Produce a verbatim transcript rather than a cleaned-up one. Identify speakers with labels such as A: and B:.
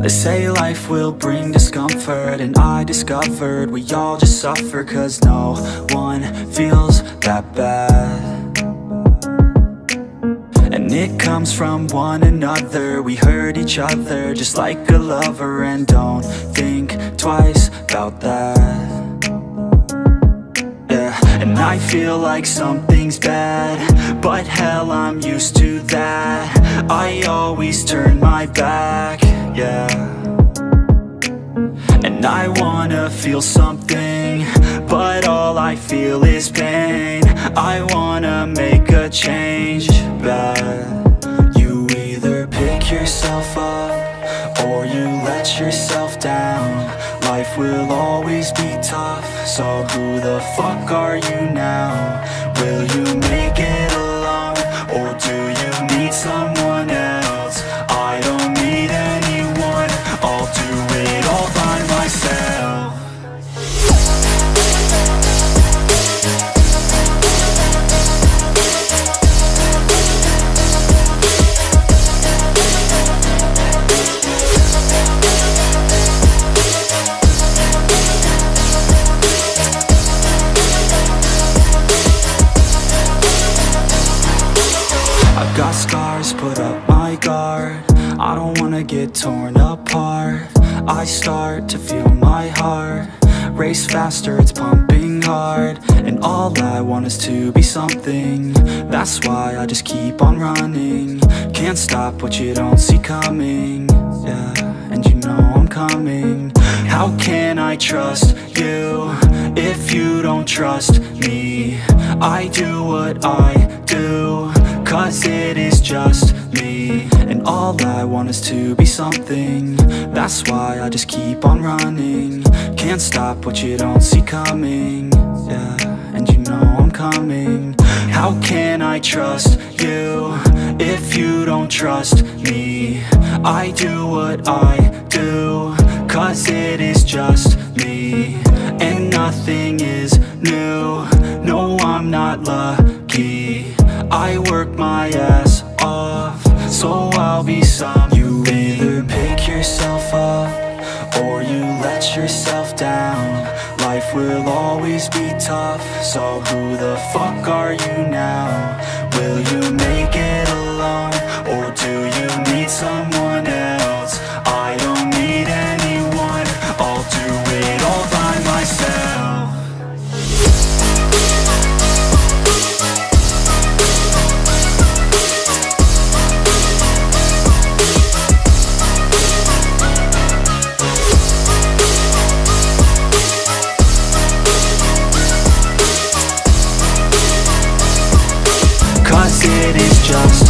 A: They say life will bring discomfort, and I discovered we all just suffer, cause no one feels that bad. And it comes from one another. We hurt each other just like a lover, and don't think twice about that. Yeah, and I feel like something's bad, but hell, I'm used to that. I always turn my back, yeah. And I wanna feel something, but all I feel is pain. I wanna make a change, but you either pick yourself up or you let yourself down. Life will always be tough, so who the fuck are you now? Will you make it alone, or do you need someone else? I don't need anyone, I'll do it all by myself. Got scars, put up my guard. I don't wanna get torn apart. I start to feel my heart race faster, it's pumping hard. And all I want is to be something. That's why I just keep on running. Can't stop what you don't see coming. Yeah, and you know I'm coming. How can I trust you if you don't trust me? I do what I do, cause it is just me. And all I want is to be something. That's why I just keep on running. Can't stop what you don't see coming. Yeah, and you know I'm coming. How can I trust you if you don't trust me? I do what I do, cause it is just me. And nothing is new, no, I'm not lucky. I work my ass off, so I'll be some. You either pick yourself up or you let yourself down. Life will always be tough, so who the fuck are you now? Will you make it alone, or do you need someone else? I don't need anyone, I'll do it all by myself. Cause it is just